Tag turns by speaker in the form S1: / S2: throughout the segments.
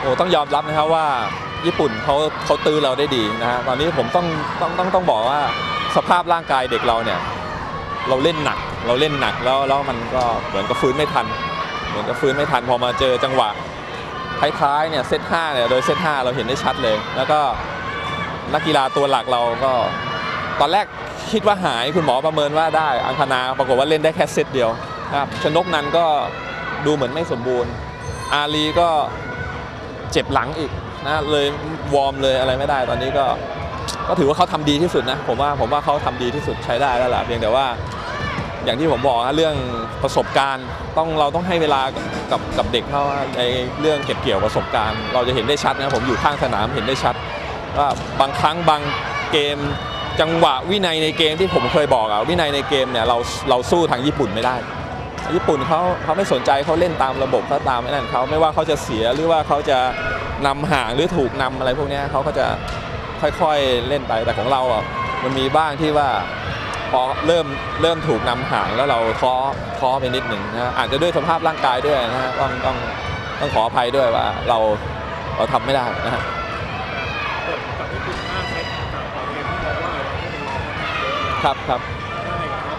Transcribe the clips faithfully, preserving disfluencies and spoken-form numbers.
S1: โอ้ต้องยอมรับนะครับว่าญี่ปุ่นเขาเขาตื้อเราได้ดีนะฮะตอนนี้ผมต้องต้องต้องต้องบอกว่าสภาพร่างกายเด็กเราเนี่ยเราเล่นหนักเราเล่นหนักแล้วแล้วมันก็เหมือนกับฟื้นไม่ทันเหมือนกับฟื้นไม่ทันพอมาเจอจังหวะท้ายๆเนี่ยเซตห้าเนี่ยโดยเซตห้าเราเห็นได้ชัดเลยแล้วก็นักกีฬาตัวหลักเราก็ตอนแรกคิดว่าหายคุณหมอประเมินว่าได้อังคณาปรากฏว่าเล่นได้แค่เซตเดียวนะครับชนกนันก็ดูเหมือนไม่สมบูรณ์อาลีก็เจ็บหลังอีกนะเลยวอร์มเลยอะไรไม่ได้ตอนนี้ก็ก็ถือว่าเขาทำดีที่สุดนะผมว่าผมว่าเขาทำดีที่สุดใช้ได้แล้วล่ะเพียงแต่ว่าอย่างที่ผมบอกนะเรื่องประสบการณ์ต้องเราต้องให้เวลากับกับเด็กเขาในเรื่องเก็บเกี่ยวประสบการณ์เราจะเห็นได้ชัดนะผมอยู่ข้างสนามเห็นได้ชัดว่าบางครั้งบางเกมจังหวะวินัยในเกมที่ผมเคยบอกอะวินัยในเกมเนี่ยเราเราสู้ทางญี่ปุ่นไม่ได้ญี่ปุ่นเขาเขาไม่สนใจเขาเล่นตามระบบเขาตามไอ้นั่นเขาไม่ว่าเขาจะเสียหรือว่าเขาจะนำห่างหรือถูกนำอะไรพวกนี้เขาก็จะค่อยๆเล่นไปแต่ของเราอ่ะมันมีบ้างที่ว่าพอเริ่มเริ่มถูกนำห่างแล้วเราท้อท้อไปนิดหนึ่งนะอาจจะด้วยสภาพร่างกายด้วยนะฮะต้องต้องต้องขออภัยด้วยว่าเราเราทำไม่ได้นะฮะ
S2: กับญี่ปุ่นห้าเซตกับต่อเกมที่บอกว่าเราไม่เป็นรอง
S1: ครับครับ
S2: ได้ครับ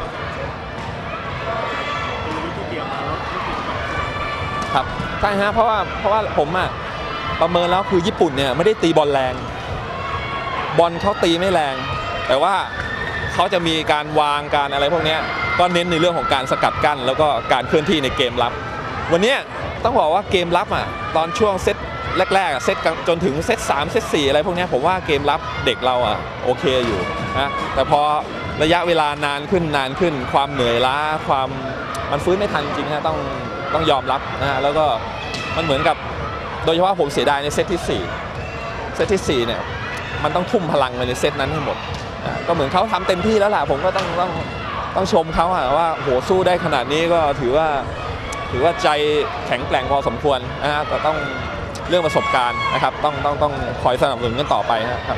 S2: ตัววิธีเตรียมมาแล้วญี่ปุ่น
S1: ครับใช่ฮะเพราะว่าเพราะว่าผมอ่ะประเมินแล้วคือญี่ปุ่นเนี่ยไม่ได้ตีบอลแรงบอลเขาตีไม่แรงแต่ว่าเขาจะมีการวางการอะไรพวกนี้ก็เน้นในเรื่องของการสกัดกั้นแล้วก็การเคลื่อนที่ในเกมรับวันนี้ต้องบอกว่าเกมรับอ่ะตอนช่วงเซตแรกๆเซตจนถึงเซตสามเซตสี่อะไรพวกนี้ผมว่าเกมรับเด็กเราอ่ะโอเคอยู่นะแต่พอระยะเวลานานขึ้นนานขึ้นความเหนื่อยล้าความมันฟื้นไม่ทันจริงนะต้องต้องยอมรับนะฮะแล้วก็มันเหมือนกับโดยเฉพาะผมเสียดายในเซตที่สี่เซตที่สี่เนี่ยมันต้องทุ่มพลังไปในเซตนั้นให้หมดก็เหมือนเขาทำเต็มที่แล้วล่ะผมก็ต้องต้องต้องชมเขาว่าโหสู้ได้ขนาดนี้ก็ถือว่าถือว่าใจแข็งแกร่งพอสมควรนะฮะแต่ต้องเรื่องประสบการณ์นะครับต้องต้องต้องคอยสนับสนุนกันต่อไปครับ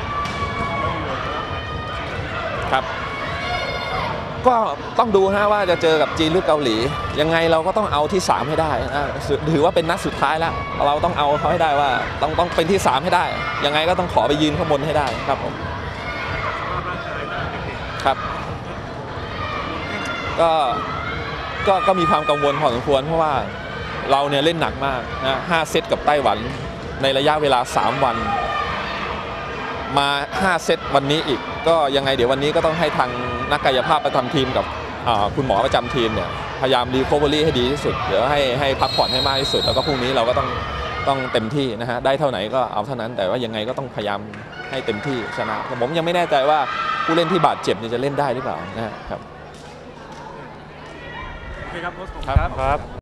S1: ครับก็ต้องดูนะว่าจะเจอกับจีนหรือเกาหลียังไงเราก็ต้องเอาที่สามให้ได้นะถือว่าเป็นนัดสุดท้ายแล้วเราต้องเอาเขาให้ได้ว่าต้องต้องเป็นที่สามให้ได้ยังไงก็ต้องขอไปยืนข้างบนให้ได้ครับผมครับก็ก็ก็มีความกังวลพอสมควรเพราะว่าเราเนี่ยเล่นหนักมากนะห้าเซตกับไต้หวันในระยะเวลาสามวันมาห้าเซตวันนี้อีกก็ยังไงเดี๋ยววันนี้ก็ต้องให้ทางนักกายภาพประจำทีมกับคุณหมอประจำทีมเนี่ยพยายามรีคอเวอรี่ให้ดีที่สุดเดี๋ยวให้ให้พักผ่อนให้มากที่สุดแล้วก็พรุ่งนี้เราก็ต้องต้องเต็มที่นะฮะได้เท่าไหนก็เอาเท่านั้นแต่ว่ายังไงก็ต้องพยายามให้เต็มที่ชนะผมยังไม่แน่ใจว่าผู้เล่นที่บาดเจ็บจะเล่นได้หรือเปล่านะครับ
S2: โอเคครับโค้ช
S1: ครับ